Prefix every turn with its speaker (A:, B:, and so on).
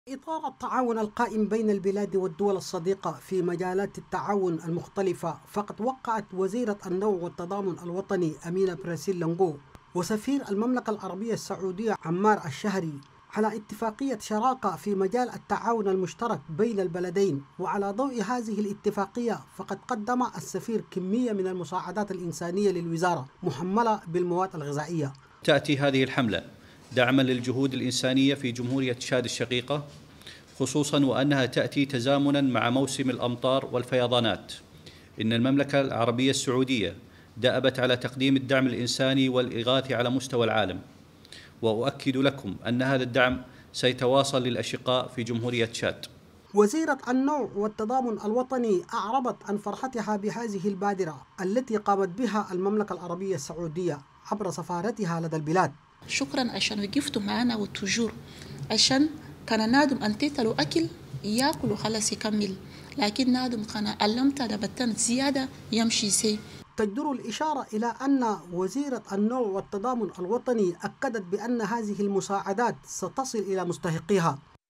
A: إطار التعاون القائم بين البلاد والدول الصديقة في مجالات التعاون المختلفة، فقد وقعت وزيرة النوع والتضامن الوطني أمينة براسيل لنقو وسفير المملكة العربية السعودية عمار الشهري على اتفاقية شراكة في مجال التعاون المشترك بين البلدين. وعلى ضوء هذه الاتفاقية فقد قدم السفير كمية من المساعدات الإنسانية للوزارة محملة بالمواد الغذائية.
B: تأتي هذه الحملة دعما للجهود الإنسانية في جمهورية تشاد الشقيقة، خصوصا وأنها تأتي تزامنا مع موسم الأمطار والفيضانات. إن المملكة العربية السعودية دأبت على تقديم الدعم الإنساني والإغاثة على مستوى العالم، وأؤكد لكم أن هذا الدعم سيتواصل للأشقاء في جمهورية تشاد.
A: وزيرة النوع والتضامن الوطني أعربت عن فرحتها بهذه البادرة التي قامت بها المملكة العربية السعودية عبر سفارتها لدى البلاد.
C: شكرا عشان وقفتوا معنا والتجور، عشان كان نادم أنتيت له أكل ياكل وخلاص يكمل، لكن نادم كان علمت نبتن زيادة يمشي سي.
A: تجدر الإشارة إلى أن وزيرة النوع والتضامن الوطني أكدت بأن هذه المساعدات ستصل إلى مستحقيها.